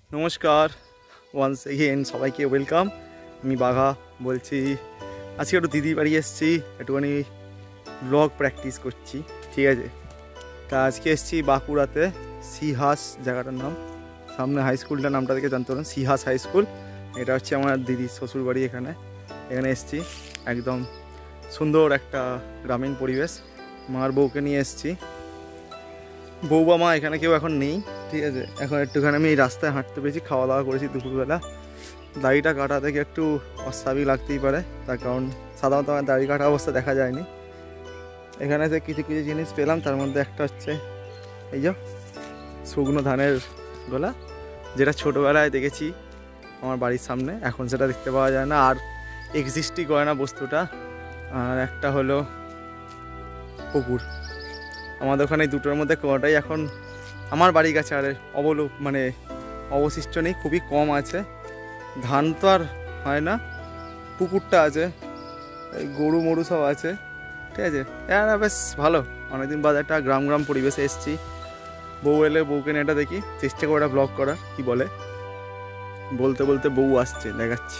নমস্কার once again সবাইকে welcome. আমি বাঘা বলছি। আজকে একটু দিদির বাড়ি এসেছি, একটুখানি ব্লগ প্র্যাকটিস করছি, ঠিক আছে। তা আজকে এসেছি বাঁকুড়াতে, সিহাস জায়গাটার নাম, সামনে হাই স্কুলটার নামটা দেখে জানতে পারেন, সিহাস হাই স্কুল। এটা হচ্ছে আমার দিদির শ্বশুর বাড়ি। এখানে এসেছি, একদম সুন্দর একটা গ্রামীণ পরিবেশ। মার বউকে নিয়ে এসেছি, বউ বা মা এখানে কেউ এখন নেই, ঠিক আছে। এখন একটুখানি আমি রাস্তায় হাঁটতে পেরেছি, খাওয়া দাওয়া করেছি দুপুরবেলা। দাড়িটা কাটা থেকে একটু অস্বাভাবিক লাগতেই পারে, তার কারণ সাধারণত আমার দাড়ি কাটা অবস্থা দেখা যায়নি। এখানে যে কিছু কিছু জিনিস পেলাম, তার মধ্যে একটা হচ্ছে এই যে শুকনো ধানের গোলা, যেটা ছোটোবেলায় দেখেছি আমার বাড়ির সামনে, এখন সেটা দেখতে পাওয়া যায় না, আর এক্সিস্টই করে না বস্তুটা। আর একটা হলো পুকুর। আমাদের ওখানে দুটোর মধ্যে কোনোটাই এখন আমার বাড়ির কাছে আর অবশিষ্ট নেই, খুবই কম আছে। ধান তো আর হয় না, পুকুরটা আছে, এই গরু মরু সব আছে, ঠিক আছে। এটা বেশ ভালো, অনেকদিন বাদে একটা গ্রাম পরিবেশে এসেছি। বউ এলে বউকে নিয়ে এটা দেখি, চেষ্টা করে একটা ব্লগ করার, কি বলে। বলতে বলতে বউ আসছে, দেখাচ্ছি।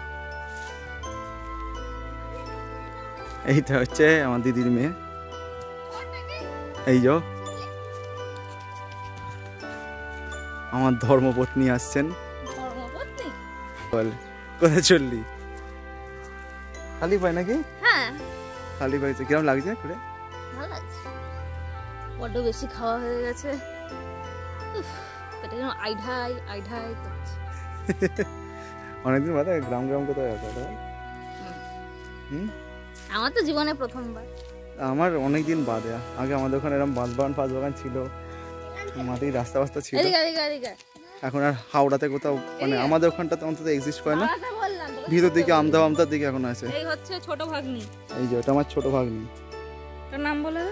এইটা হচ্ছে আমার দিদির মেয়ে, এই যে আমার ধর্মপত্নী আসছেন। বল, কোথায় চললি? খালি পাই নাকি? হ্যাঁ খালি পাইছে। কিরম লাগছে করে? ভালো লাগছে, বড্ড বেশি খাওয়া হয়ে গেছে, পেটে যেন আইঢাই করছে। অনেকদিন বাদে গ্রাম কোথায় আছে? আমার তো জীবনে প্রথমবার। আমার অনেকদিন বাদে। আগে আমাদের ওখানে এরকম বাগান ছিল, মাটির রাস্তা ছিল। এখন আর হাওড়াতে কোথাও, মানে আমাদের ওখানটাতে অন্তত এক্সিস্ট করে না। ভিতর দিকে আমদার দিকে এখন আছে। এই হচ্ছে ছোট ভাগ্নি, এই যে এটা আমার ছোট ভাগ্নি। তোর নাম বলে?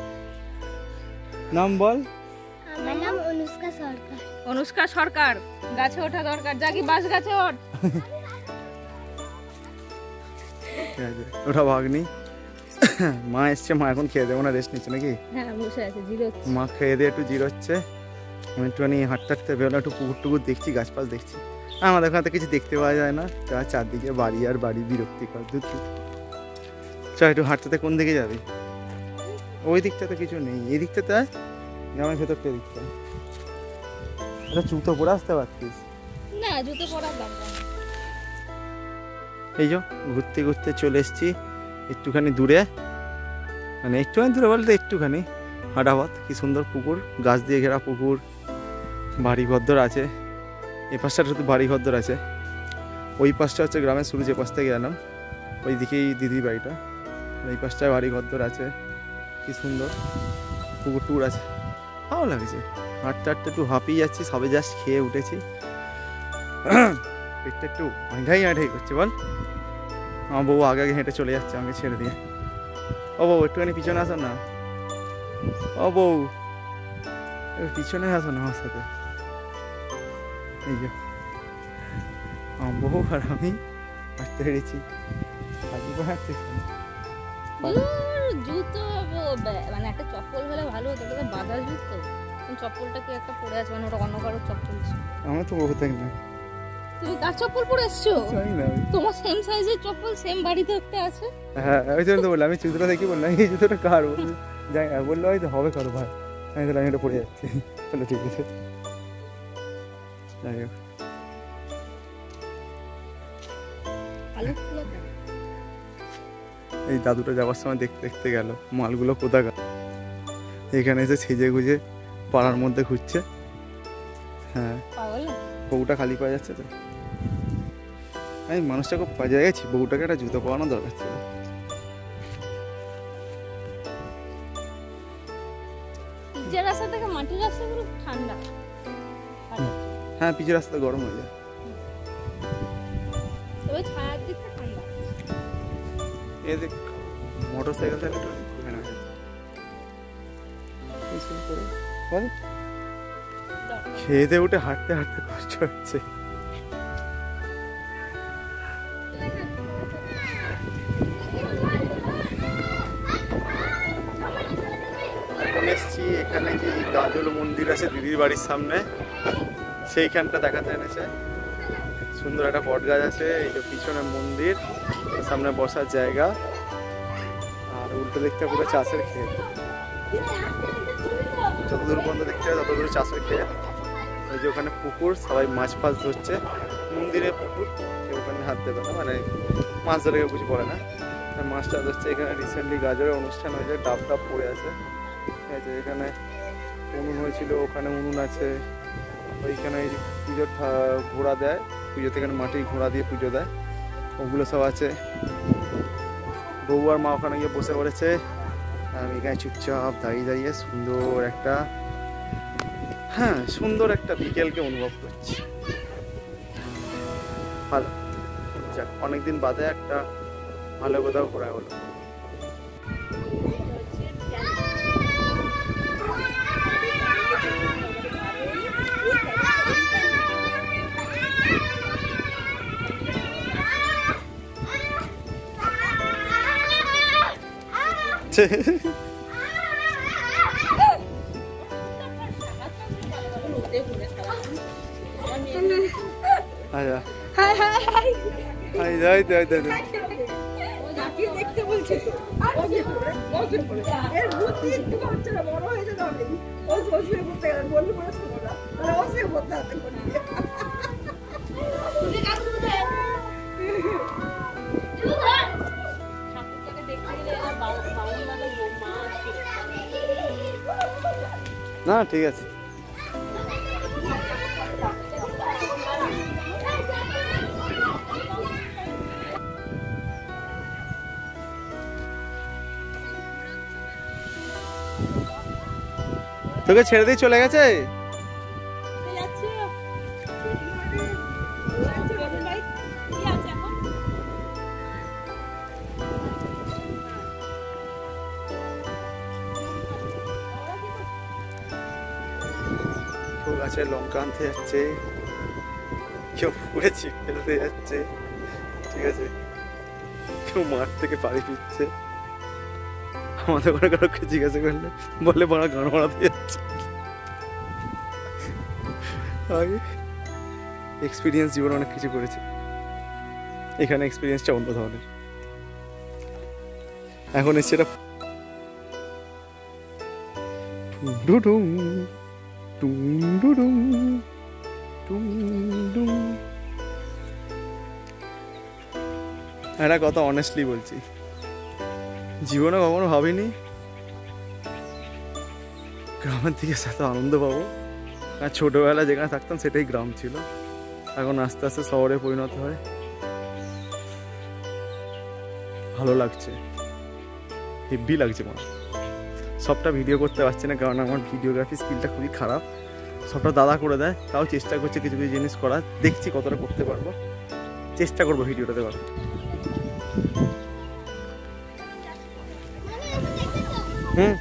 নাম বল। আমার নাম অনুষ্কা সরকার। অনুষ্কা সরকার, গাছে ওঠা দরকার, জাগি বাস গাছে ওঠ। ওটা ভাগ্নি। মা এসছে, মা এখন খেয়ে দেবো না, রেস্ট নিচ্ছে নাকি? হ্যাঁ বসে আছে, জিরোচ্ছে। মা খেয়ে দিয়ে একটু জিরোচ্ছে, আমি একটুখানি হাঁটতে বেরোলাম, একটু পুকুর দেখছি, গাছপাশ দেখছি। আমাদের ওখানে কিছু দেখতে পাওয়া যায় না, যা চারদিকে বাড়ি আর বাড়ি, বিরক্তিকর। চল একটু হাঁটতে। কোন দিকে যাবি? ওই দিকটাতে কিছু নেই, এই দিকটাতে আয়, গ্রামের ভেতরটা দিকটা। এটা জুতো পরে আসতে পারতিস না, জুতো পরার দরকার নেই। এই যে ঘুরতে চলে এসেছি একটুখানি দূরে, মানে একটুখানি দূরে বলতে একটুখানি হাঁটাপথ। কি সুন্দর পুকুর, গাছ দিয়ে ঘেরা পুকুর, বাড়ি ঘরদর আছে। এ পাশটা শুধু বাড়ি ঘরদর আছে, ওই পাশটা হচ্ছে গ্রামের শুরু, যে পাশ থেকে গেলাম ওই দিকেই দিদির বাড়িটা। এই পাশটায় বাড়ি ঘরদর আছে, কি সুন্দর পুকুর আছে, ভালো লাগছে। হাঁটতে একটু হাঁপিয়ে যাচ্ছি, সবে জাস্ট খেয়ে উঠেছি, পেটটা একটু আঁঠাই করছে। বল, আমার বউ আগে হেঁটে চলে যাচ্ছে আমাকে ছেড়ে দিয়ে। ও বউ, একটুখানি পিছনে আসো না। ও বউ, পিছনে আসো না আমার সাথে। এই যে আমার বউ আর আমি হাঁটতে পেরেছি। জুতো মানে একটা চপ্পল হলে ভালো হতো, বাজার জুতো, চপ্পলটা কি একটা পরে আছে, মানে ওটা অন্য কারোর চপ্পল ছিল। আমার তো বউ থাকি না। তুমি কার চপ্পল পরে এসছো? তোমার সেম সাইজের চপ্পল সেম বাড়িতে একটা আছে। হ্যাঁ, ওই জন্য তো বললাম, আমি জুতোটা দেখি বললাম এই জুতোটা কার, যাই বললো হয়তো হবে কারো ভাই। আমি তাহলে আমি এটা পরে যাচ্ছি। চলো ঠিক আছে, যাই হোক। এই দাদুটা যাওয়ার সময় দেখতে গেল মালগুলো কোথাকার। এখানে এসে সেজে গুজে পাড়ার মধ্যে ঘুরছে। হ্যাঁ, বউটা খালি পাওয়া যাচ্ছে তো। আমি মানুষটা খুব বাজে গেছি, বউটাকে একটা জুতো পরানো দরকার ছিল। পিচের রাস্তা থেকে মাটির রাস্তাগুলো ঠান্ডা। হ্যাঁ, পিচের রাস্তা গরম হয়ে যায়, তবে ছায়ার দিকটা ঠান্ডা। এই দেখ মোটর সাইকেল থেকে খেয়ে দিয়ে উঠে হাঁটতে কষ্ট হচ্ছে। এখানে যে গাজল মন্দির আছে দিদির বাড়ির সামনে, সেইখানটা দেখাতে এনেছে। সুন্দর একটা বট গাছ আছে, এই যে পিছনে মন্দির, সামনে বসার জায়গা, আর উল্টো দিকটা পুরো চাষের ক্ষেত। যতদূর পর্যন্ত দেখতে হবে ততদূর চাষের ক্ষেত। ওই যে ওখানে পুকুর, সবাই মাছ ফাছ ধরছে, মন্দিরে পুকুর, কেউ ওখানে হাত দেবে না, মানে মাছ ধরে কেউ কিছু বলে না, মাছটা ধরছে। এখানে রিসেন্টলি গাজরের অনুষ্ঠান হয়েছে, ডাব টাব পড়ে আছে, ঠিক আছে। এখানে উনুন হয়েছিল, ওখানে উনুন আছে। ওইখানে পুজোর ঘোড়া দেয়, পুজোতে এখানে মাটির ঘোড়া দিয়ে পুজো দেয়, ওগুলো সব আছে। বউ আর মা ওখানে গিয়ে বসে পড়েছে, আমি এখানে চুপচাপ দাঁড়িয়ে দাঁড়িয়ে সুন্দর একটা, হ্যাঁ সুন্দর একটা বিকেলকে অনুভব করছি। ভালো, যাক অনেকদিন বাদে একটা ভালো কোথাও ঘোরা হলো। আচ্ছা হাই হাই হাই হাই যাই যাই যাই দেখতে বলছি তো বসে পড়ে এর বুদ্ধি একটু হচ্ছে না, বড় হয়ে যাবে আমি বসে পড়তে গেলে বললে পড়ে শোনো না, তাহলে বসে পড়তে হাতে করে তুই কাজ করতে ঠাকুরটাকে দেখতে গেলে বাউল মানে মা না ঠিক আছে। তোকে ছেড়ে দিয়ে চলে গেছে? কেউ গাছে লঙ্কা আনতে যাচ্ছে, কেউ পুকুরে ছিপ ফেলতে যাচ্ছে, ঠিক আছে, কেউ মাঠ থেকে বাড়ি ফিরছে। আমাদের করে কাউকে জিজ্ঞাসা করলে বলে বড় গান মারাতে যাচ্ছে। আগে এক্সপিরিয়েন্স জীবনে অনেক কিছু করেছি, এখানে এক্সপিরিয়েন্সটা অন্য ধরনের। এখন এসছে এটা টুডুডুং টুডুডুং টুডুং। এটা কথা অনেস্টলি বলছি, জীবনে কখনো ভাবিনি গ্রামের দিকে সাথে আনন্দ পাবো। আর ছোটবেলা যেখানে থাকতাম সেটাই গ্রাম ছিল, এখন আস্তে আস্তে শহরে পরিণত হয়। ভালো লাগছে, হেভি লাগছে। মা সবটা ভিডিও করতে পারছি না, কারণ আমার ভিডিওগ্রাফি স্কিলটা খুবই খারাপ। সবটা দাদা করে দেয়, তাও চেষ্টা করছে কিছু কিছু জিনিস করার, দেখছি কতটা করতে পারবো, চেষ্টা করবো ভিডিওটা দেওয়ার। হুম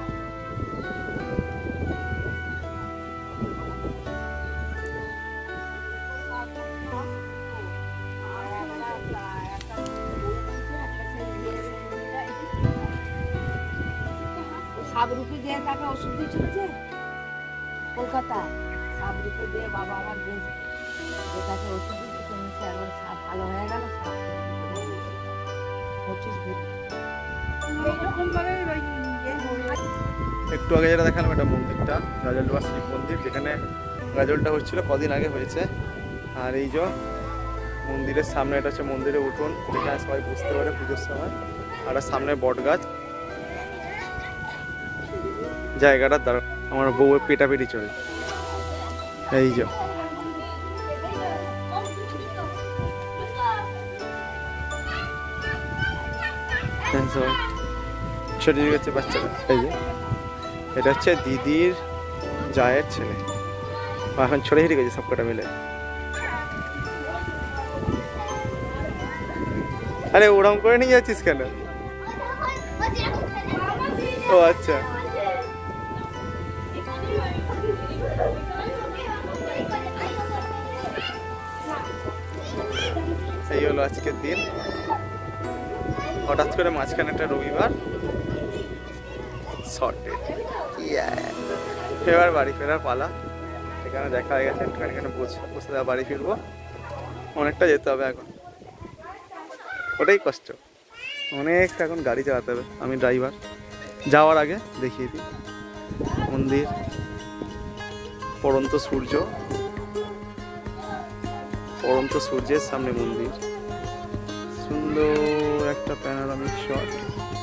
সাবরুপে দিয়ে তাকে ওষুধ দিয়েছিল যে কলকাতায়, সাবরুপে দিয়ে বাবা আমার বেশ যেটাকে ওষুধ দিয়েছে নিচে একবার সাপ ভালো হয়ে গেল। একটু আগে যেটা দেখালাম এটা মন্দিরটা, গাজলডোবা শিব মন্দির, যেখানে গাজলটা হচ্ছিল কদিন আগে হয়েছে। আর এই যে মন্দিরের সামনে, এটা হচ্ছে মন্দিরে উঠোন, যেখানে সবাই বুঝতে পারে পুজোর সময়। আর সামনে বট গাছ, জায়গাটার দ্বারা আমার বউয়ের পেটাপেটি চলে। এই যে ছোট হচ্ছে বাচ্চারা। এই যে এটা হচ্ছে দিদির জায়ের ছেলে, এখন ছোট হেঁটে গেছে সবকটা মিলে। আরে ওরম করে নিয়ে যাচ্ছিস কেন? ও আচ্ছা, এই হলো আজকের দিন। হঠাৎ করে মাঝখানে একটা রবিবার, শর্টে এবার বাড়ি ফেরার পালা। এখানে দেখা হয়ে গেছে, একটুখানি এখানে বসে দেওয়া, বাড়ি ফিরবো। অনেকটা যেতে হবে এখন, ওটাই কষ্ট, অনেকটা এখন গাড়ি চালাতে হবে। আমি ড্রাইভার। যাওয়ার আগে দেখিয়ে দিই মন্দির, পড়ন্ত সূর্য, পড়ন্ত সূর্যের সামনে মন্দির, সুন্দর একটা প্যানোরামিক শট।